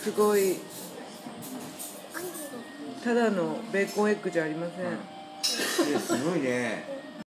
すごいただのベーコンエッグじゃありません。 すごいね。